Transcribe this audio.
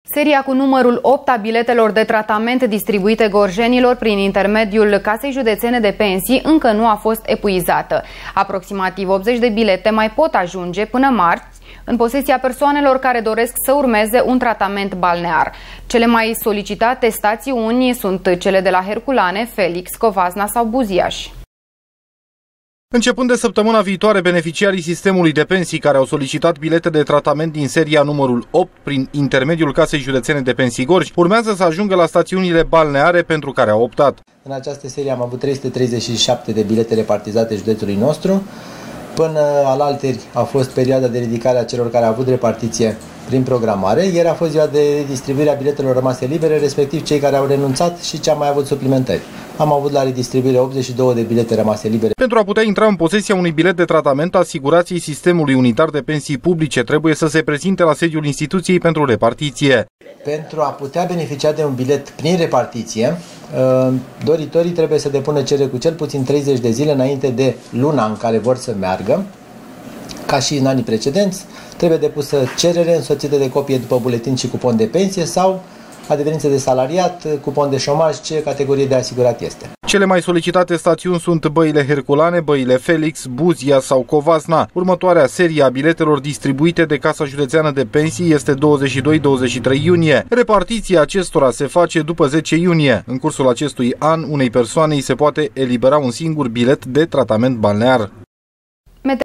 Seria cu numărul 8 a biletelor de tratament distribuite gorjenilor prin intermediul Casei Județene de Pensii încă nu a fost epuizată. Aproximativ 80 de bilete mai pot ajunge până marți în posesia persoanelor care doresc să urmeze un tratament balnear. Cele mai solicitate stațiuni sunt cele de la Herculane, Felix, Covasna sau Buziaș. Începând de săptămâna viitoare, beneficiarii sistemului de pensii care au solicitat bilete de tratament din seria numărul 8 prin intermediul Casei Județene de Pensii Gorj urmează să ajungă la stațiunile balneare pentru care au optat. În această serie am avut 337 de bilete repartizate județului nostru. Până alalteri a fost perioada de ridicare a celor care au avut repartiție prin programare. Ieri a fost ziua de redistribuire a biletelor rămase libere, respectiv cei care au renunțat și ce am mai avut suplimentări. Am avut la redistribuire 82 de bilete rămase libere. Pentru a putea intra în posesia unui bilet de tratament, asigurații Sistemului Unitar de Pensii Publice trebuie să se prezinte la sediul instituției pentru repartiție. Pentru a putea beneficia de un bilet prin repartiție, doritorii trebuie să depună cerere cu cel puțin 30 de zile înainte de luna în care vor să meargă. Ca și în anii precedenți, trebuie depusă cerere însoțită de copie după buletin și cupon de pensie sau adeverință de salariat, cupon de șomaj, ce categorie de asigurat este. Cele mai solicitate stațiuni sunt băile Herculane, băile Felix, Buzia sau Covasna. Următoarea serie a biletelor distribuite de Casa Județeană de Pensii este 22-23 iunie. Repartiția acestora se face după 10 iunie. În cursul acestui an, unei persoane îi se poate elibera un singur bilet de tratament balnear.